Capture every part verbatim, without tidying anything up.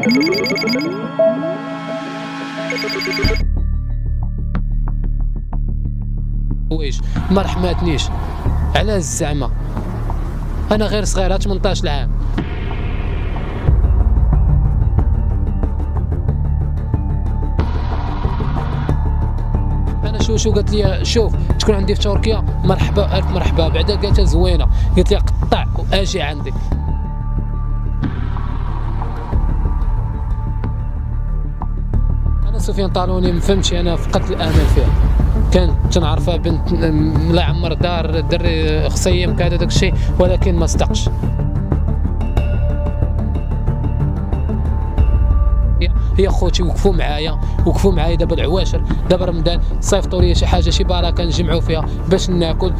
حوايج ما رحماتنيش. علاش زعما؟ انا غير صغير، ثمنطاش عام. انا شو شو قالت لي شوف تكون عندي في تركيا مرحبا الف مرحبا، بعدا قالتها زوينه، قالت لي قطع واجي عندي. انا سفيان طالوني ما فهمتش، انا فقدت الامل فيها. كانت تنعرفها بنت الله يعمر دار دري خصيم كذا داك الشيء، ولكن ما صدقش. هي خوتي وقفوا معايا وقفوا معايا دابا العواشر، دابا رمضان صيفطوا لي شي حاجه شي بركه نجمعوا فيها باش ناكل.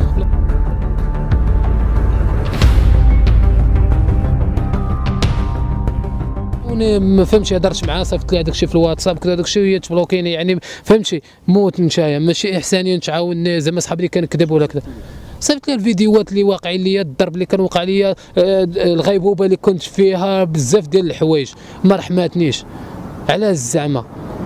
ما فهمتش، هضرت معاه صيفط لي هذاك الشيء في الواتساب كذا داك الشيء وهي تبلوكيني، يعني فهمتي موت نتايا ماشي احسانيه نتعاون زعما صحابي اللي كنكذب ولا كذا. صيفط لي الفيديوهات اللي واقعين ليا، الضرب اللي كان واقع ليا، الغيبوبه اللي كنت فيها، بزاف ديال الحوايج ما رحماتنيش. علاش زعما؟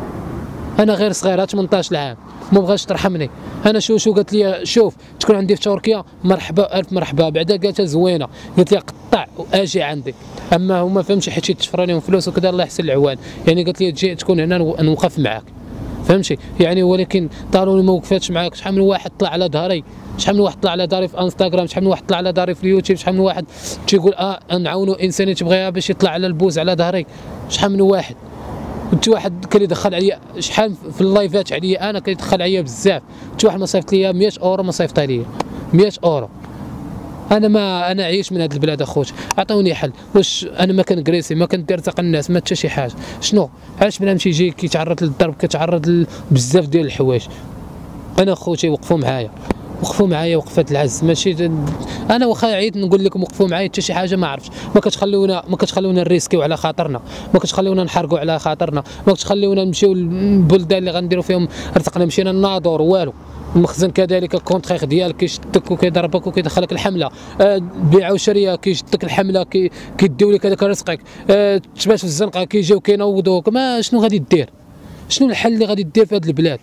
انا غير صغير ثمنطاش عام، ما بغاش ترحمني. انا شو شو قالت لي شوف تكون عندي في تركيا مرحبا الف مرحبا، بعدا قالتها زوينه، قالت لي قطع واجي عندي. اما هما فهمتي حيت تشفر لهم فلوس وكذا الله يحسن العوان، يعني قالت لي تجي تكون هنا نوقف معاك فهمتي يعني. ولكن طالوني ما وقفاتش معاك. شحال من واحد طلع على ظهري، شحال من واحد طلع على ظهري في انستغرام، شحال من واحد طلع على ظهري في اليوتيوب، شحال من واحد تيقول اه نعاونوا انسان تبغيها باش يطلع على البوز على ظهري. شحال من واحد انت واحد كان يدخل عليا شحال في اللايفات عليا، انا كيدخل عليا بزاف. انت واحد ما صيفط ليا مية اورو، ما صيفطها ليا مية اورو. انا ما انا عايش من هذه البلاد اخوتي، عطوني حل. واش انا ما كنكريسي ما كندير تاق الناس ما حتى شي حاجه؟ شنو علاش بنادم تيجي كيتعرض للضرب، كيتعرض بزاف ديال الحوايج؟ انا اخوتي وقفوا معايا وقفوا معايا وقفات العز، ماشي انا واخا عييت نقول لكم وقفوا معايا حتى شي حاجه ما عرفتش. ما كتخليونا ما كتخليونا نريسكيو على خاطرنا، ما كتخليونا نحرقوا على خاطرنا، ما كتخليونا نمشيو للبلدان اللي غنديروا فيهم رزقنا. مشينا للناظور والو، المخزن كذلك الكونتريغ ديالك كيشدك وكيضربك وكيدخلك الحمله، أه بيع وشريه كيشدك الحمله كي كيديو لك هذاك رزقك، أه تبات في الزنقه كيجيو كينوضوك. ما شنو غادي دير؟ شنو الحل اللي غادي دير في هذه البلاد؟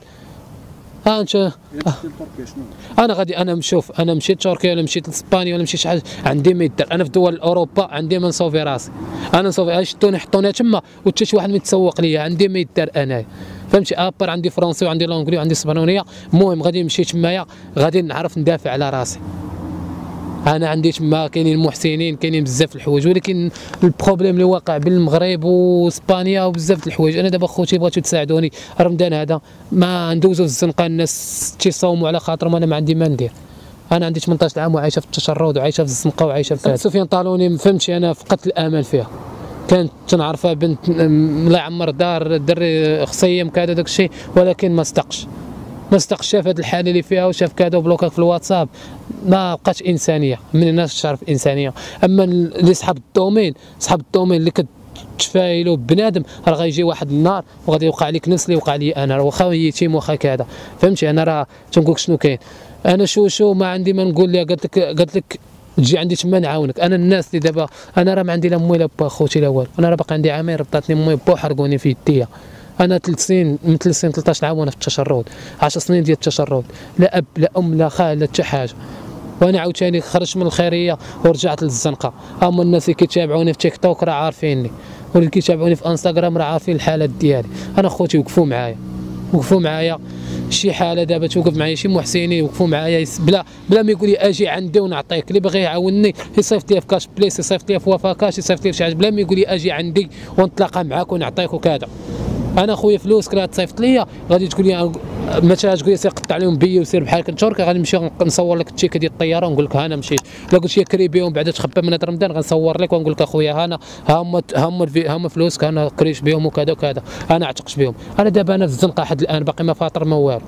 ها انت آه. انا غادي انا نشوف انا مشيت تركيا ولا مشيت لاسبانيا ولا مشيت شي حاجه عندي ما يدار. انا في دول اوروبا عندي ما نصوفي راسي، انا نصوفي شتوني حطوني تما وحتى شي واحد ما يتسوق ليا، عندي ما يدار انايا فهمتي. ابار عندي فرنسي وعندي لونجلي وعندي اسبانيه، المهم غادي نمشي تمايا غادي نعرف ندافع على راسي. انا عندي تما كاينين محسنين كاينين بزاف الحوايج، ولكن البروبليم اللي واقع بين المغرب واسبانيا وبزاف الحوايج. انا دابا خوتي بغيتو تساعدوني، رمضان هذا ما ندوزو في الزنقه، الناس تيصوموا على خاطرهم، انا ما عندي ما ندير. انا عندي ثمنطاش عام وعايشه في التشرد وعايشه في الزنقه وعايشه في سفيان طالوني ما فهمتش، انا فقدت الامل فيها. كانت تنعرفها بنت الله يعمر دار دري خصيم كذا داك الشيء، ولكن ما صدقش ما صدقش. شاف هذه الحاله اللي فيها وشاف كذا وبلوكات في الواتساب، ما بقاتش انسانيه من الناس تعرف انسانيه. اما اللي صحاب الدومين صحاب الدومين اللي كتفايلوا بنادم، راه غيجي واحد النهار وغادي يوقع لك نفس اللي وقع لي انا، واخا يتيم واخا كذا فهمتي. انا راه تنقول لك شنو كاين. انا شو شو ما عندي ما نقول لها، قالت لك قالت لك تجي عندي تما نعاونك. انا الناس اللي دابا انا راه ما عندي لا مي لا با خوتي لا والو، انا راه باقي عندي عامين ربطاتني مي با حرقوني في يديا. انا ثلاث سنين من ثلاث سنين ثلاثطاش عام وانا في التشرد، عشر سنين ديال التشرد، لا اب لا ام لا خال لا حتى حاجه. وانا عاوتاني خرجت من الخيريه ورجعت للزنقه. هما الناس اللي كيتابعوني في تيك توك راه عارفيني، واللي كيتابعوني في انستغرام راه عارفين الحالات ديالي. انا خوتي وقفوا معايا وقفوا معايا شي حاله دابا توقف معايا شي محسنين يوقفوا معايا بلا بلا ما يقول لي اجي عندي ونعطيك. اللي باغي يعاونني يصيفط لي في كاش بليس، يصيفط لي في وفا كاش، يصيفط لي في شي حاجه، بلا ما يقول لي اجي عندي ونتلاقى معاك ونعطيك وكذا. انا خويا فلوسك راه تصيفط ليا غادي تقول لي مثلا تقول لي سير قطع لهم بيا وسير بحال كنتورك، غادي نمشي نصور لك التيكه ديال الطياره ونقول لك ها انا مشيت. لا قلت لي كري بهم بعدا تخبى من هذا رمضان غنصور لك ونقول لك اخويا ها انا ها هما ها هما ها هما فلوسك انا كريش بهم وكذا وكذا، انا عتقت بهم. انا دابا انا في الزنقه حد الان باقي ما فاطر ما والو.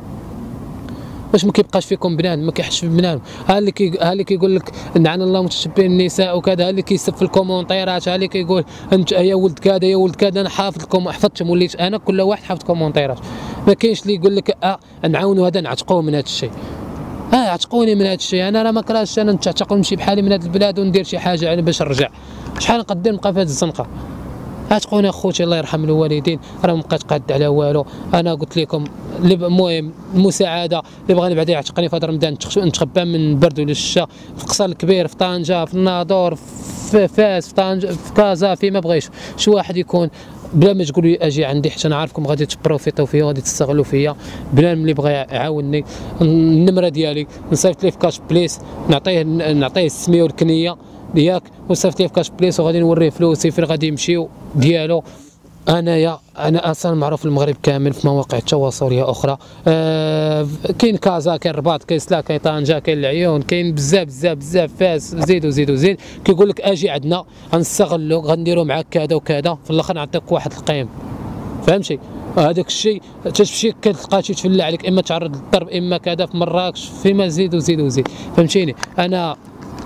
واش ما كيبقاش فيكم بنادم؟ ما كيحش بنادم. ها اللي كي ها اللي كيقول لك نعن الله متشبهين النساء وكذا، ها اللي كيسب في الكومونتيرات، ها اللي كيقول انت يا ولد كذا يا ولد كذا. انا حافظ لكم حفظتهم وليت انا كل واحد حافظ كومونتيرات. ما كاينش اللي يقول لك اه نعاونوا هذا نعتقوه من هذا الشيء. اه عتقوني من هذا الشيء. انا راه ما كرهتش انا نتعتق ونمشي بحالي من هذه البلاد وندير شي حاجه يعني باش نرجع. شحال نقدر نبقى في هذه الزنقه؟ غتقولوا خوتي الله يرحم الوالدين راه مابقيت قاد على والو. انا قلت لكم المهم المساعده اللي بغاني بعدا يعتقني في هذا رمضان نتخبى من البرد ولا الشتا في القصر الكبير في طنجه في الناظور في فاس في طنجه في كازا فيما بغيتش شي واحد يكون بلا ما تقول لي اجي عندي حتى انا عارفكم غادي تبروفيطيو فيا غادي تستغلوا فيا. بلا اللي بغى يعاونني النمره ديالي نصيفط ليه في كاش بليس نعطيه نعطيه السميه والكنيه ياك وصيفط ليه في كاش بليس وغادي نوريه فلوسي فين غادي يمشيو ديالو. انايا انا اصلا معروف في المغرب كامل في مواقع التواصليه اخرى. أه كاين كازا كاين الرباط كاين سلا كاين طنجه كاين العيون كاين بزاف بزاف بزاف فاس زيد وزيد وزيد كيقول لك اجي عندنا غنستغلو غنديرو معاك كذا وكذا في الاخر نعطيك واحد القيم فهمتي. هذاك الشيء تمشي كتلقى شي تفلى عليك اما تعرض للضرب اما كذا في مراكش فيما زيد وزيد وزيد فهمتيني. انا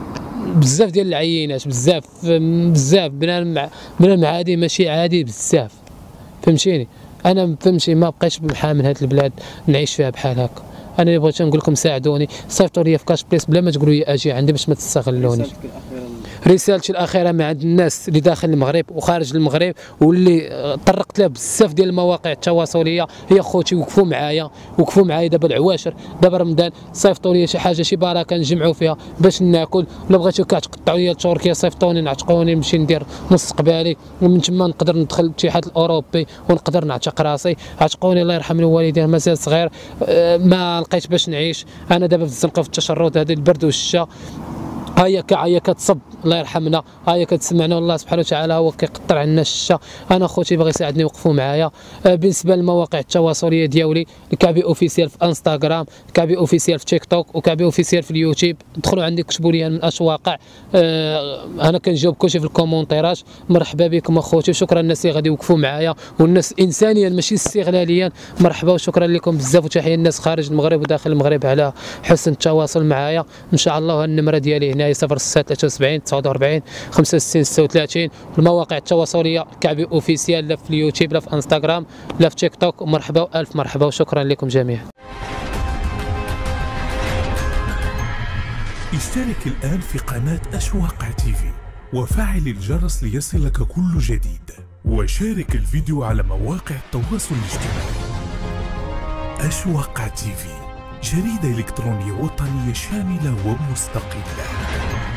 بزاف ديال العينات بزاف بزاف بنادم بنادم عادي ماشي عادي بزاف فهمتيني. انا فهمتي ما بقيتش بحال من هاد البلاد نعيش فيها بحال هكا. انا اللي بغيت نقول لكم ساعدوني صيفطوا لي في كاش بليس بلا ما تقولوا لي اجي عندي باش ما تستغلونيش. رسالتي الاخيره مع الناس اللي داخل المغرب وخارج المغرب واللي طرقت له بزاف ديال المواقع التواصليه هي خوتي وقفوا معايا وقفوا معايا دابا العواشر دابا رمضان صيفطوا لي شي حاجه شي بركه نجمعوا فيها باش ناكل ولا بغيتو كتقطعوا لي تركيا صيفطوني نعتقوني نمشي ندير مستقبلي ومن تما نقدر ندخل الاتحاد الاوروبي ونقدر نعتق راسي. عتقوني الله يرحم الوالدين مازال صغير ما لقيت باش نعيش. انا دابا في الزنقه في التشرد هذا البرد والشتا هيا هيا كتصب الله يرحمنا هيا كتسمعنا والله سبحانه وتعالى هو كيقطر عنا الشتا. انا خوتي باغي يساعدني وقفوا معايا. بالنسبه للمواقع التواصليه ديالي الكعبي اوفيسيال في انستغرام الكعبي اوفيسيال في تيك توك وكعبي اوفيسيال في اليوتيوب. دخلوا عندي كتبوا لي من اش واقع. أه انا كنجاوب كلشي في الكومونتيرات. مرحبا بكم اخوتي وشكرا الناس اللي غادي يوقفوا معايا والناس انسانيا ماشي استغلاليا. مرحبا وشكرا لكم بزاف وتحيه الناس خارج المغرب وداخل المغرب على حسن التواصل معايا. ان شاء الله النمره ديالي هنا صفر ستة ثلاثة وسبعين تسعة وأربعين خمسة وستين ستة وثلاثين. المواقع التواصليه كعبي اوفيسيال لا في اليوتيوب لا في انستغرام لا في تيك توك. مرحبا والف مرحبا وشكرا لكم جميعا. اشترك الآن في قناة أشواق تيفي وفعل الجرس ليصلك كل جديد وشارك الفيديو على مواقع التواصل الاجتماعي. أشواق تيفي جريدة إلكترونية وطنية شاملة ومستقلة.